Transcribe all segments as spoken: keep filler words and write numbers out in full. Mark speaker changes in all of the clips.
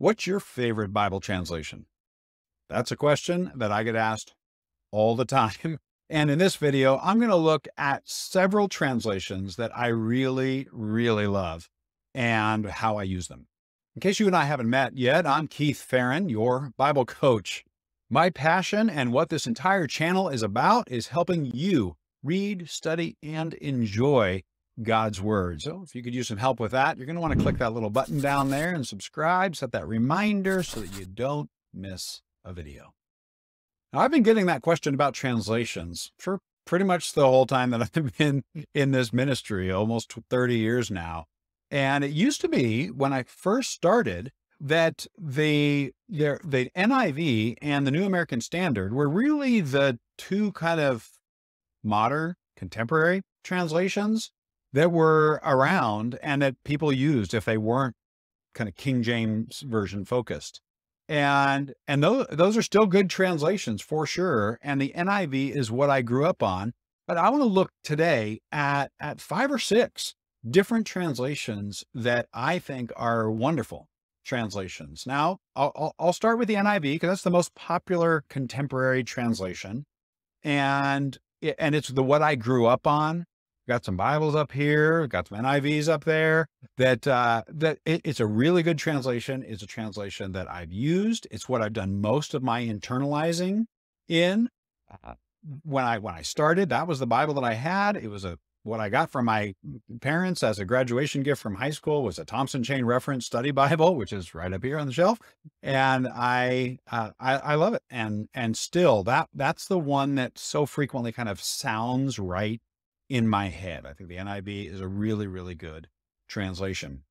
Speaker 1: What's your favorite Bible translation? That's a question that I get asked all the time. And in this video, I'm going to look at several translations that I really, really love and how I use them. In case you and I haven't met yet, I'm Keith Farron, your Bible coach. My passion and what this entire channel is about is helping you read, study, and enjoy God's Word. So if you could use some help with that, you're going to want to click that little button down there and subscribe, set that reminder so that you don't miss a video. Now, I've been getting that question about translations for pretty much the whole time that I've been in this ministry, almost thirty years now. And it used to be when I first started that the, the, the N I V and the New American Standard were really the two kind of modern, contemporary translations that were around and that people used if they weren't kind of King James version focused. And, and those, those are still good translations for sure. And the N I V is what I grew up on, but I want to look today at, at five or six different translations that I think are wonderful translations. Now I'll, I'll, I'll start with the N I V because that's the most popular contemporary translation. And, it, and it's the, what I grew up on. Got some Bibles up here, got some N I Vs up there that, uh, that it, it's a really good translation. It's a translation that I've used. It's what I've done most of my internalizing in. Uh, when I, when I started, that was the Bible that I had. It was a, what I got from my parents as a graduation gift from high school was a Thompson Chain Reference Study Bible, which is right up here on the shelf. And I, uh, I, I love it. And, and still that, that's the one that so frequently kind of sounds right in my head. I think the N I V is a really, really good translation.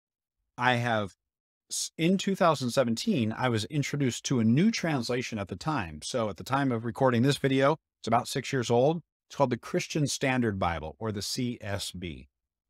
Speaker 1: I have, in two thousand seventeen, I was introduced to a new translation at the time. So at the time of recording this video, it's about six years old. It's called the Christian Standard Bible, or the C S B.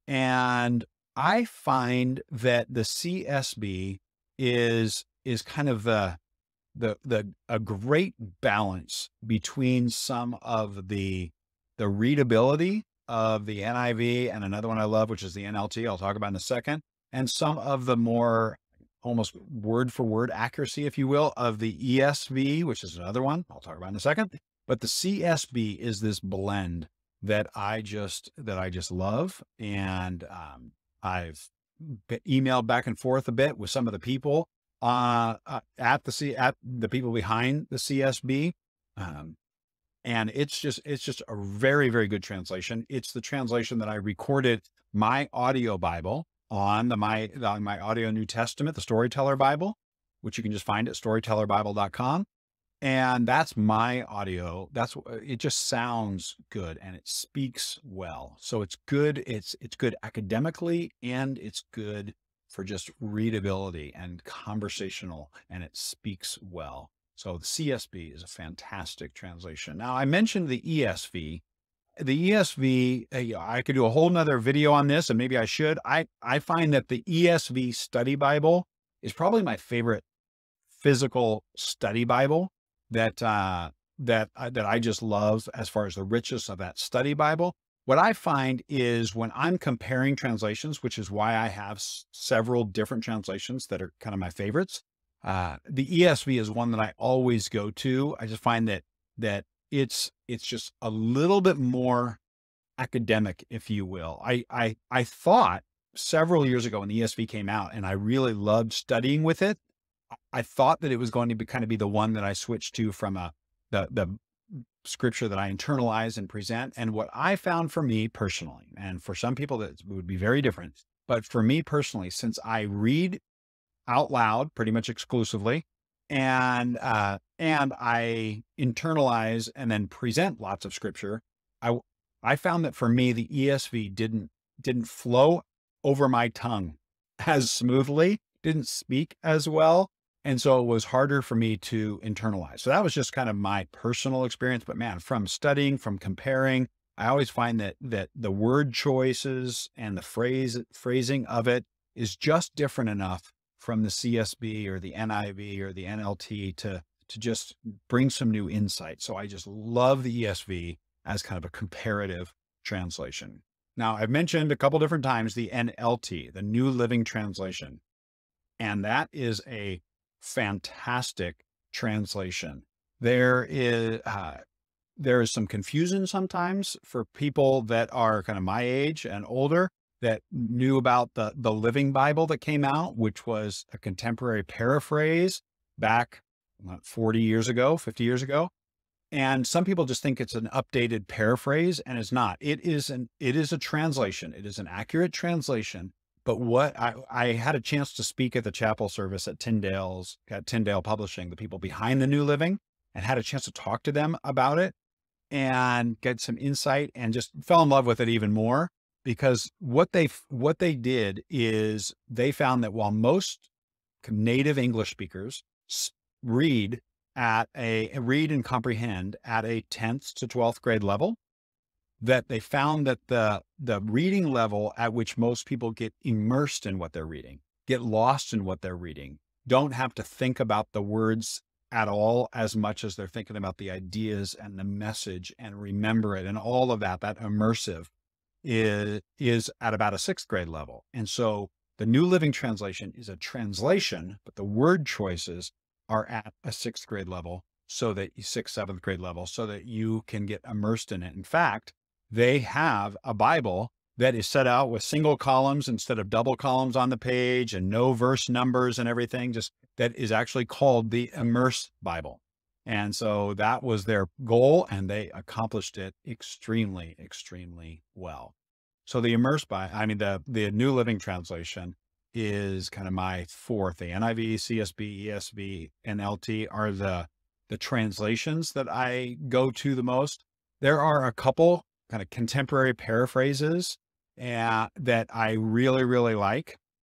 Speaker 1: And I find that the C S B is, is kind of the, the, the, a great balance between some of the the readability of the N I V and another one I love, which is the N L T, I'll talk about in a second, and some of the more almost word for word accuracy, if you will, of the E S V, which is another one I'll talk about in a second. But the C S B is this blend that I just, that I just love. And um, I've emailed back and forth a bit with some of the people uh, uh, at the C, at the people behind the C S B. Um, And it's just, it's just a very, very good translation. It's the translation that I recorded my audio Bible on the, my, the, my audio New Testament, the Storyteller Bible, which you can just find at storyteller bible dot com. And that's my audio. That's, it just sounds good and it speaks well. So it's good. It's, it's good academically and it's good for just readability and conversational, and it speaks well. So the C S B is a fantastic translation. Now I mentioned the E S V. The E S V, uh, I could do a whole nother video on this and maybe I should. I, I find that the E S V study Bible is probably my favorite physical study Bible that, uh, that, uh, that I just love as far as the richness of that study Bible. What I find is when I'm comparing translations, which is why I have s several different translations that are kind of my favorites. Uh, the E S V is one that I always go to. I just find that, that it's, it's just a little bit more academic, if you will. I, I, I thought several years ago when the E S V came out and I really loved studying with it, I thought that it was going to be kind of be the one that I switched to from a, the, the scripture that I internalize and present. And what I found for me personally, and for some people that would be very different, but for me personally, since I read out loud pretty much exclusively, and uh and I internalize and then present lots of scripture, I I found that for me the E S V didn't didn't flow over my tongue as smoothly, didn't speak as well, and so it was harder for me to internalize. So that was just kind of my personal experience. But man, from studying, from comparing, I always find that that the word choices and the phrase phrasing of it is just different enough from the C S B or the N I V or the N L T to, to just bring some new insight. So I just love the E S V as kind of a comparative translation. Now I've mentioned a couple different times the N L T, the New Living Translation. And that is a fantastic translation. There is, uh, there is some confusion sometimes for people that are kind of my age and older that knew about the, the Living Bible that came out, which was a contemporary paraphrase back what, forty years ago, fifty years ago. And some people just think it's an updated paraphrase, and it's not. It is an, it is a translation. It is an accurate translation. But what I, I had a chance to speak at the chapel service at Tyndale's, at Tyndale Publishing, the people behind the New Living, and had a chance to talk to them about it and get some insight, and just fell in love with it even more, because what they, what they did is they found that while most native English speakers read at a read and comprehend at a tenth to twelfth grade level, that they found that the, the reading level at which most people get immersed in what they're reading, get lost in what they're reading, don't have to think about the words at all as much as they're thinking about the ideas and the message and remember it and all of that, that immersive is, is at about a sixth grade level. And so the New Living Translation is a translation, but the word choices are at a sixth grade level, so that sixth, seventh grade level, so that you can get immersed in it. In fact, they have a Bible that is set out with single columns instead of double columns on the page, and no verse numbers and everything, just that is actually called the Immerse Bible. And so that was their goal, and they accomplished it extremely, extremely well. So the Immerse Bible, I mean, the, the New Living Translation is kind of my fourth. The N I V, C S B, E S V, and L T are the, the translations that I go to the most. There are a couple kind of contemporary paraphrases uh, that I really, really like.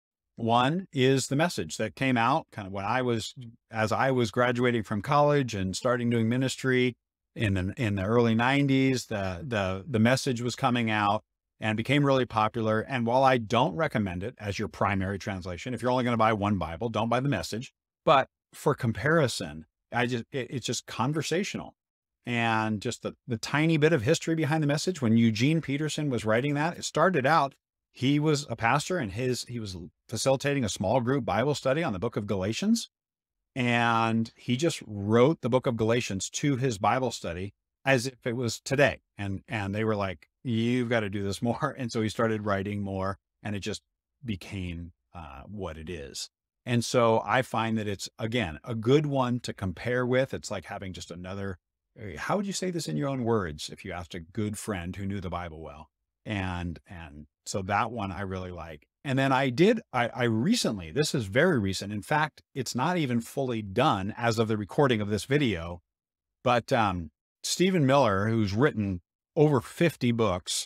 Speaker 1: One is the Message that came out kind of when I was, as I was graduating from college and starting doing ministry in the, in the early nineties, the, the, the Message was coming out and became really popular. And while I don't recommend it as your primary translation, if you're only going to buy one Bible, don't buy the Message. But for comparison, I just, it, it's just conversational. And just the, the tiny bit of history behind the Message, when Eugene Peterson was writing that, it started out, he was a pastor and his, he was facilitating a small group Bible study on the book of Galatians. And he just wrote the book of Galatians to his Bible study as if it was today. And, and they were like, you've got to do this more. And so he started writing more, and it just became uh, what it is. And so I find that it's, again, a good one to compare with. It's like having just another, how would you say this in your own words if you asked a good friend who knew the Bible well? And, and so that one I really like. And then I did, I, I recently, this is very recent. In fact, it's not even fully done as of the recording of this video, but um, Stephen Miller, who's written over fifty books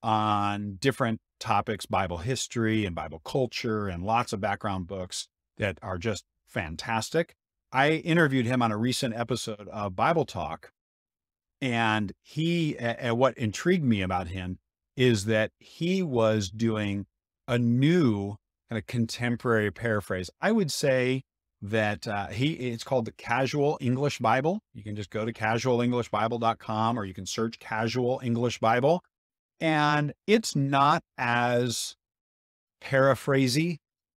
Speaker 1: on different topics, Bible history and Bible culture, and lots of background books that are just fantastic. I interviewed him on a recent episode of Bible Talk, and he, and what intrigued me about him is that he was doing a new kind of contemporary paraphrase. I would say that uh, he, it's called the Casual English Bible. You can just go to casual english bible dot com, or you can search Casual English Bible. And it's not as paraphrasey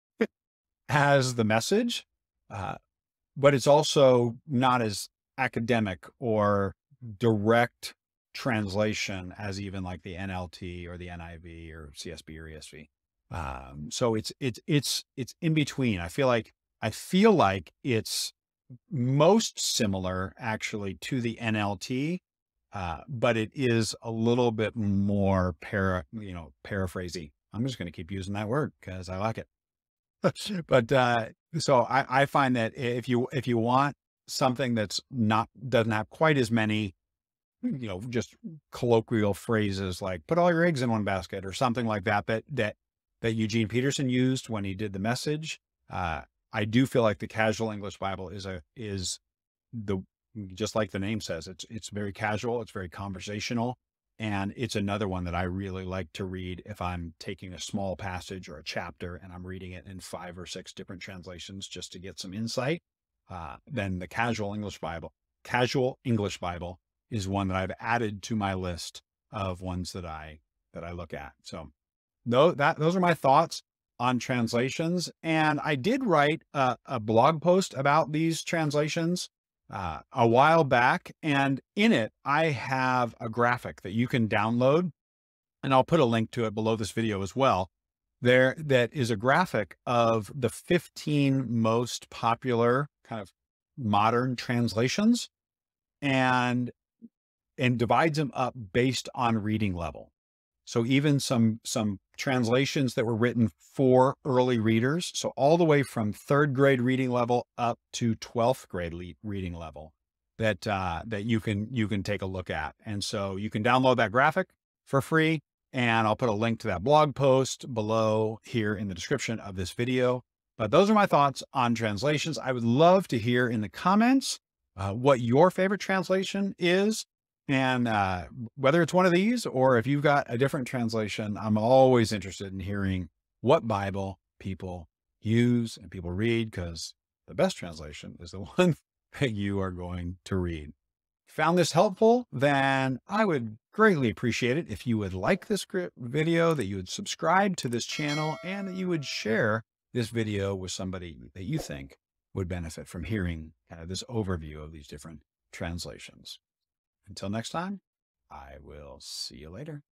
Speaker 1: as the Message, uh, but it's also not as academic or direct translation as even like the N L T or the N I V or C S B or E S V. Um, so it's, it's, it's, it's in between. I feel like, I feel like it's most similar actually to the N L T, uh, but it is a little bit more para, you know, paraphrasy. I'm just going to keep using that word because I like it. But, uh, so I, I find that if you, if you want something that's not, doesn't have quite as many, you know, just colloquial phrases like put all your eggs in one basket or something like that, that, that, that Eugene Peterson used when he did the Message. Uh, I do feel like the Casual English Bible is a, is the, just like the name says, it's, it's very casual. It's very conversational. And it's another one that I really like to read if I'm taking a small passage or a chapter and I'm reading it in five or six different translations just to get some insight. Uh, then the Casual English Bible, Casual English Bible is one that I've added to my list of ones that I, that I look at. So no, that, those are my thoughts. on translations. And I did write a, a blog post about these translations uh, a while back. And in it, I have a graphic that you can download, and I'll put a link to it below this video as well. There, that is a graphic of the fifteen most popular kind of modern translations, and and divides them up based on reading level. So even some some translations that were written for early readers, so all the way from third grade reading level up to twelfth grade le reading level, that uh, that you can you can take a look at. And so you can download that graphic for free, and I'll put a link to that blog post below here in the description of this video. But those are my thoughts on translations. I would love to hear in the comments uh, what your favorite translation is. And uh, whether it's one of these or if you've got a different translation, I'm always interested in hearing what Bible people use and people read, because the best translation is the one that you are going to read. Found this helpful, then I would greatly appreciate it if you would like this video, that you would subscribe to this channel, and that you would share this video with somebody that you think would benefit from hearing kind of this overview of these different translations. Until next time, I will see you later.